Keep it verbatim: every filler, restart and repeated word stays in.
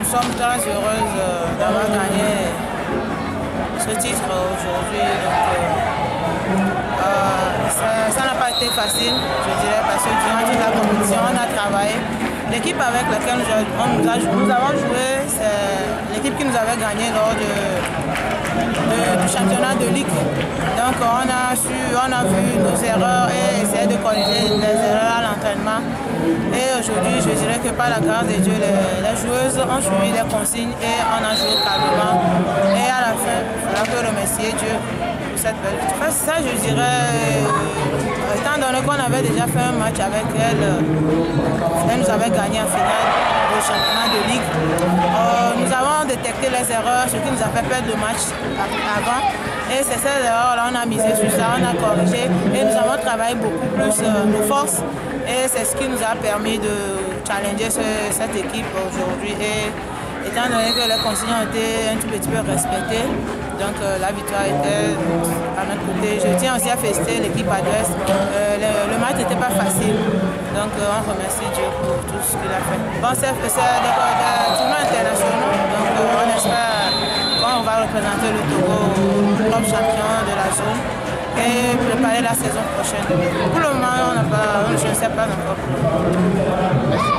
sommes très heureuses d'avoir gagné ce titre aujourd'hui. Ça n'a pas été facile, je dirais, parce que durant toute la compétition, on a travaillé. L'équipe avec laquelle nous, on nous, a, nous avons joué, c'est l'équipe qui nous avait gagné lors de, de, du championnat de Ligue. Donc on a su, on a vu nos erreurs et essayé de corriger les erreurs à l'entraînement. Et aujourd'hui, je dirais que par la grâce de Dieu, les, les joueuses ont suivi les consignes et on a joué calmement. Et à la fin, il faudra que remercier Dieu pour cette belle victoire. Ça, je dirais, étant donné qu'on avait déjà fait un match avec elle, elle nous avait gagné en finale du championnat de Ligue. Euh, nous avons détecté les erreurs, ce qui nous a fait perdre le match avant. Et c'est ces erreurs-là, on a misé sur ça, on a corrigé et nous avons travaillé beaucoup plus euh, nos forces. Et c'est ce qui nous a permis de challenger ce, cette équipe aujourd'hui. Et étant donné que les consignes ont été un tout petit peu respectées, donc euh, la victoire était à notre côté. Je tiens aussi à féliciter l'équipe adverse. Euh, le, le match n'était pas facile, donc euh, on remercie Dieu pour tout ce qu'il a fait. Bon, c'est des, des tournois internationaux, donc euh, on espère qu'on va représenter le Togo comme champion de la zone et préparer la saison prochaine. Pour le moment, on n'a pas, je ne sais pas encore.